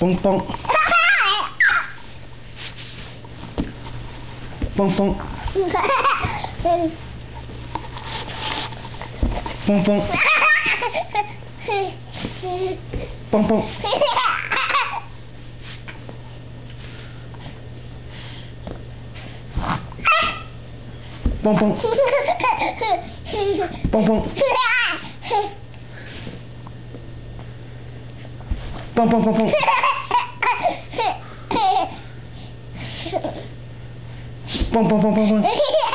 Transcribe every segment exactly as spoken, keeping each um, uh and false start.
Pong pong. Pong pong. Pong pong. Pong pong. Pong pong. Pong pong. Pong pong pong pong. Pong pong pong pong pong.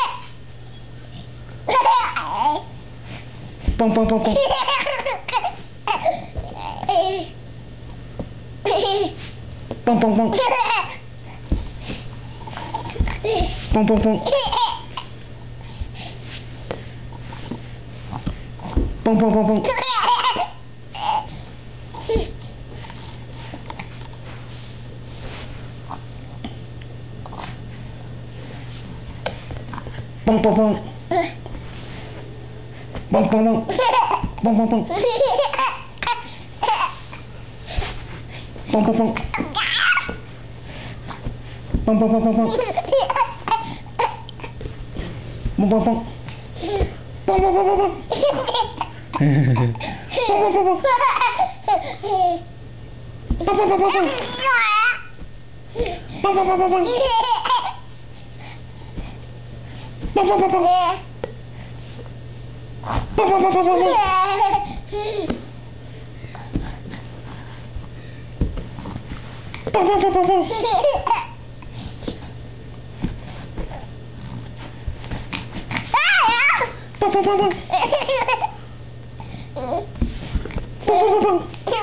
Pong pong pong pong. Pong pong pong. Pong pong pong. Pong pong pong pong. Pong pong pong. Pong pong pong. Pong pong pong. Pong pong pong. Pong pong pong pong pong. Pong pong pong. Pong pong pong pong pong. Pong pong pong pong. Pong pong pong pong pong. Pong pong pong pong pong. Pong pong pong pong. Pong pong pong pong pong. Pong pong pong pong pong. Pong pong pong pong. Pong pong pong pong.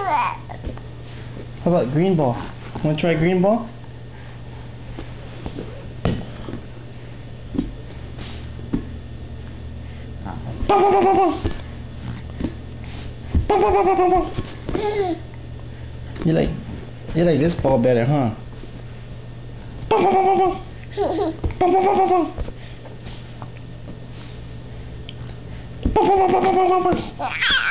How about green ball? Want to try green ball? Pong pong pong pong pong. Pong pong pong pong pong pong. You like you like this ball better, huh? Pong pong pong pong pong. Pong pong pong pong pong. Pong pong pong pong pong pong.